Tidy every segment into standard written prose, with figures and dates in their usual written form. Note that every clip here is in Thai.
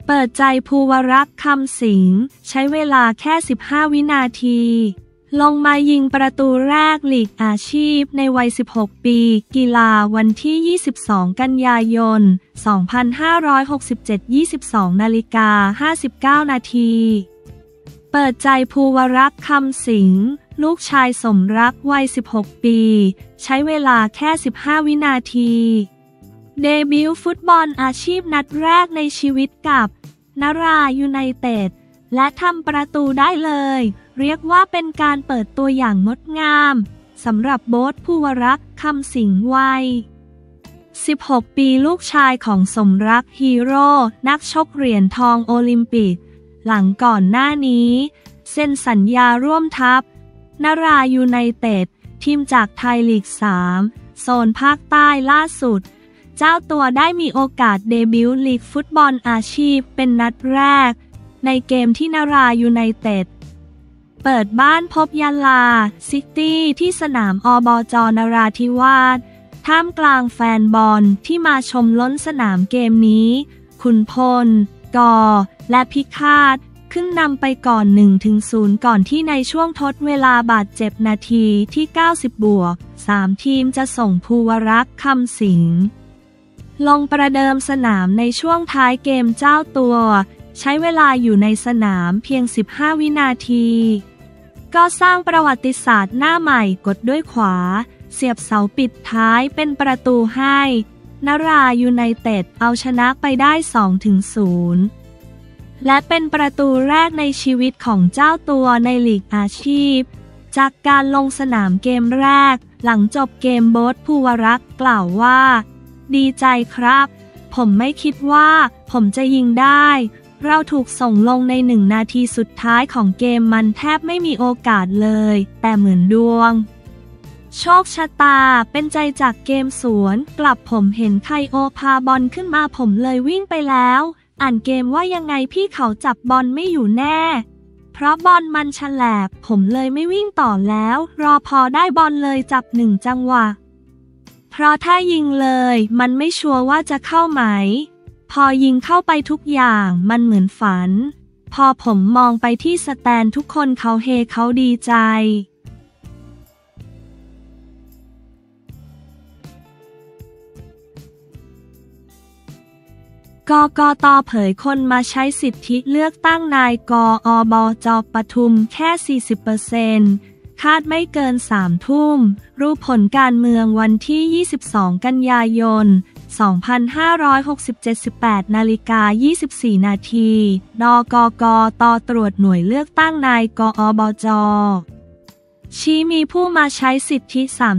เปิดใจภูวรักษ์คำสิงห์ใช้เวลาแค่15 วินาทีลงมายิงประตูแรกลีกอาชีพในวัย16 ปีกีฬาวันที่ 22 กันยายน 2567 22:59 นาทีเปิดใจภูวรักษ์คำสิงห์ลูกชายสมรักวัย16 ปีใช้เวลาแค่15 วินาทีเดบิวต์ฟุตบอลอาชีพนัดแรกในชีวิตกับนรายูไนเต็ดและทำประตูได้เลยเรียกว่าเป็นการเปิดตัวอย่างงดงามสำหรับโบ๊ทภูวรักษ์คำสิงห์วัย16 ปีลูกชายของสมรักฮีโร่นักชกเหรียญทองโอลิมปิกหลังก่อนหน้านี้เซ็นสัญญาร่วมทัพนรายูไนเต็ดทีมจากไทยลีก 3 โซนภาคใต้ล่าสุดเจ้าตัวได้มีโอกาสเดบิวต์ลีกฟุตบอลอาชีพเป็นนัดแรกในเกมที่นรายูไนเต็ดเปิดบ้านพบยะลาซิตี้ที่สนามอบจ.นราธิวาสท่ามกลางแฟนบอลที่มาชมล้นสนามเกมนี้ขุนพลกอและพิฆาตขึ้นนำไปก่อน 1-0 ก่อนที่ในช่วงทดเวลาบาดเจ็บนาทีที่90+3 ทีมจะส่งภูวรักษ์คำสิงห์ลงประเดิมสนามในช่วงท้ายเกมเจ้าตัวใช้เวลาอยู่ในสนามเพียง15 วินาทีก็สร้างประวัติศาสตร์หน้าใหม่กดด้วยขวาเสียบเสาปิดท้ายเป็นประตูให้นรายูไนเต็ดเอาชนะไปได้ 2-0 และเป็นประตูแรกในชีวิตของเจ้าตัวในลีกอาชีพจากการลงสนามเกมแรกหลังจบเกมโบ๊ทภูวรักษ์กล่าวว่าดีใจครับผมไม่คิดว่าผมจะยิงได้เราถูกส่งลงใน1 นาทีสุดท้ายของเกมมันแทบไม่มีโอกาสเลยแต่เหมือนดวงโชคชะตาเป็นใจจากเกมสวนกลับผมเห็นไคโอพาบอลขึ้นมาผมเลยวิ่งไปแล้วอ่านเกมว่ายังไงพี่เขาจับบอลไม่อยู่แน่เพราะบอลมันฉลบผมเลยไม่วิ่งต่อแล้วรอพอได้บอลเลยจับ1 จังหวะเพราะถ้ายิงเลยมันไม่ชัวร์ว่าจะเข้าไหมพอยิงเข้าไปทุกอย่างมันเหมือนฝันพอผมมองไปที่สแตนทุกคนเขาเฮเขาดีใจกกต.เผยคนมาใช้สิทธิเลือกตั้งนายกอบจ.ปทุมแค่ 40%คาดไม่เกิน 3 ทุ่มรู้ผลการเมืองวันที่ 22 กันยายน 2567 18:24 นาทีนกกต.ตรวจหน่วยเลือกตั้งนายกอบจ.ชี้มีผู้มาใช้สิทธิ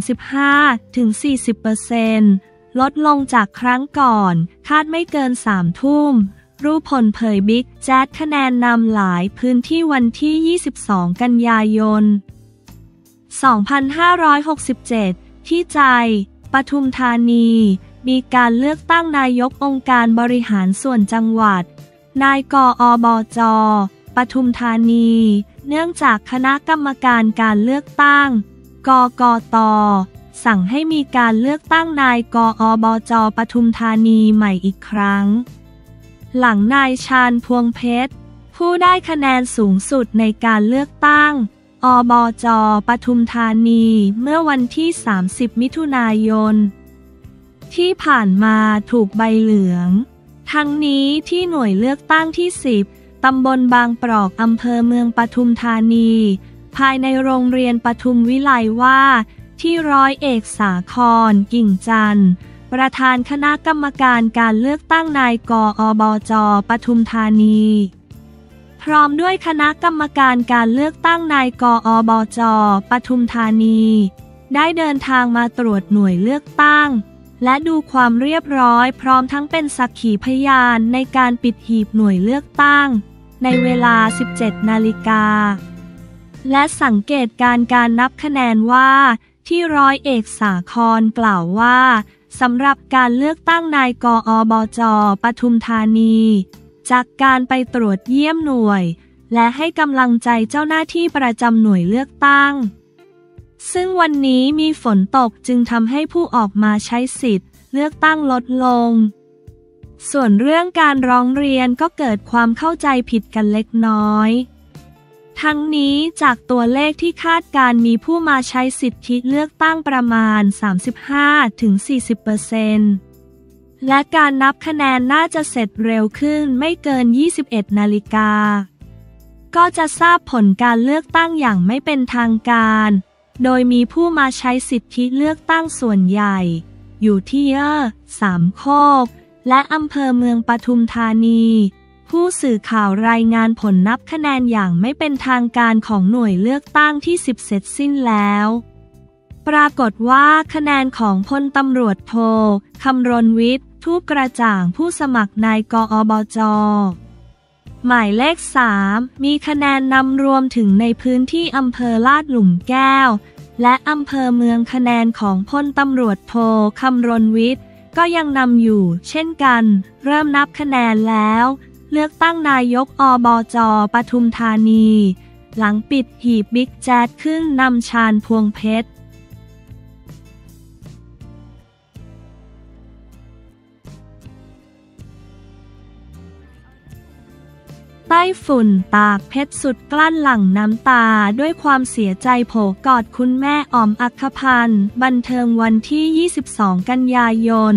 35-40%ลดลงจากครั้งก่อนคาดไม่เกิน 3 ทุ่มรู้ผลเผยบิ๊กแจ๊ดคะแนนนำหลายพื้นที่วันที่ 22 กันยายน 2567 ที่ใจปทุมธานีมีการเลือกตั้งนายกองค์การบริหารส่วนจังหวัดนายกอบจ.ปทุมธานีเนื่องจากคณะกรรมการการเลือกตั้งกกต.สั่งให้มีการเลือกตั้งนายกอบจ.ปทุมธานีใหม่อีกครั้งหลังนายชาญพวงเพชรผู้ได้คะแนนสูงสุดในการเลือกตั้งอบจ.ปทุมธานีเมื่อวันที่ 30 มิถุนายนที่ผ่านมาถูกใบเหลืองทั้งนี้ที่หน่วยเลือกตั้งที่ 10 ตำบลบางปรอกอำเภอเมืองปทุมธานีภายในโรงเรียนปทุมวิไลว่าที่ร้อยเอกสาครกิ่งจันทร์ประธานคณะกรรมการการเลือกตั้งนายกอบจ.ปทุมธานีพร้อมด้วยคณะกรรมการการเลือกตั้งนายกอบจ.ปทุมธานีได้เดินทางมาตรวจหน่วยเลือกตั้งและดูความเรียบร้อยพร้อมทั้งเป็นสักขีพยานในการปิดหีบหน่วยเลือกตั้งในเวลา 17 นาฬิกาและสังเกตการนับคะแนนว่าที่ร้อยเอกสาครกล่าวว่าสำหรับการเลือกตั้งนายกอบจ.ปทุมธานีจากการไปตรวจเยี่ยมหน่วยและให้กำลังใจเจ้าหน้าที่ประจำหน่วยเลือกตั้งซึ่งวันนี้มีฝนตกจึงทำให้ผู้ออกมาใช้สิทธิ์เลือกตั้งลดลงส่วนเรื่องการร้องเรียนก็เกิดความเข้าใจผิดกันเล็กน้อยทั้งนี้จากตัวเลขที่คาดการมีผู้มาใช้สิทธิเลือกตั้งประมาณ 35-40%และการนับคะแนนน่าจะเสร็จเร็วขึ้นไม่เกิน 21 นาฬิกาก็จะทราบผลการเลือกตั้งอย่างไม่เป็นทางการโดยมีผู้มาใช้สิทธิเลือกตั้งส่วนใหญ่อยู่ที่สามโคกและอำเภอเมืองปทุมธานีผู้สื่อข่าวรายงานผลนับคะแนนอย่างไม่เป็นทางการของหน่วยเลือกตั้งที่10เสร็จสิ้นแล้วปรากฏว่าคะแนนของพลตำรวจโทคำรณวิทย์ทูปกระจ่างผู้สมัครนายกอบจ.หมายเลข3มีคะแนนนำรวมถึงในพื้นที่อำเภอลาดหลุมแก้วและอำเภอเมืองคะแนนของพลตำรวจโทคำรณวิทย์ก็ยังนำอยู่เช่นกันเริ่มนับคะแนนแล้วเลือกตั้งนายกอบจ.ปทุมธานีหลังปิดหีบบิ๊กแจ๊ดขึ้นนำชาญพวงเพชรไต้ฝุ่นตากเพชรสุดกลั้นหลั่งน้ำตาด้วยความเสียใจโผกอดคุณแม่อ๋อมอัคคพันธ์บันเทิงวันที่ 22 กันยายน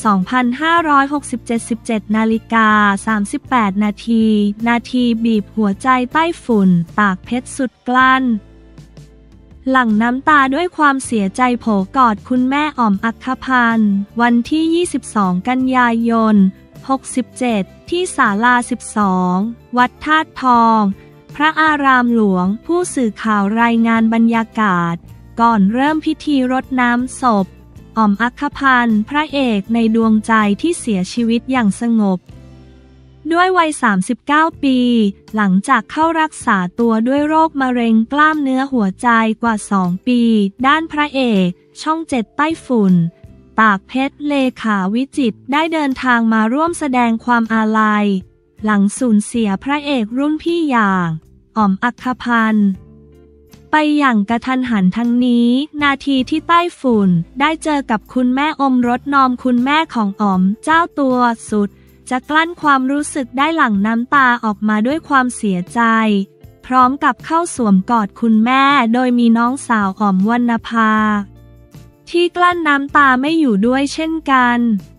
2567 17:38 นาทีบีบหัวใจไต้ฝุ่นตากเพชรสุดกลั้นหลั่งน้ำตาด้วยความเสียใจโผกอดคุณแม่อ๋อมอัคคพันธ์วันที่ 22 กันยายน 67ที่ศาลา12วัดธาตุทองพระอารามหลวงผู้สื่อข่าวรายงานบรรยากาศก่อนเริ่มพิธีรดน้ำศพอ๋อมอัคคพันธ์พระเอกในดวงใจที่เสียชีวิตอย่างสงบด้วยวัย39ปีหลังจากเข้ารักษาตัวด้วยโรคมะเร็งกล้ามเนื้อหัวใจกว่า2ปีด้านพระเอกช่อง7ไต้ฝุ่นตากเพชรเลขาวิจิตรได้เดินทางมาร่วมแสดงความอาลัยหลังสูญเสียพระเอกรุ่นพี่อย่างอ๋อมอัคคพันธ์ไปอย่างกระทันหันทั้งนี้นาทีที่ไต้ฝุ่นได้เจอกับคุณแม่อมรถนอมคุณแม่ของอ๋อมเจ้าตัวสุดจะกลั้นความรู้สึกได้หลั่งน้ำตาออกมาด้วยความเสียใจพร้อมกับเข้าสวมกอดคุณแม่โดยมีน้องสาวอ๋อมวรรณภาที่กลั้นน้ำตาไม่อยู่ด้วยเช่นกัน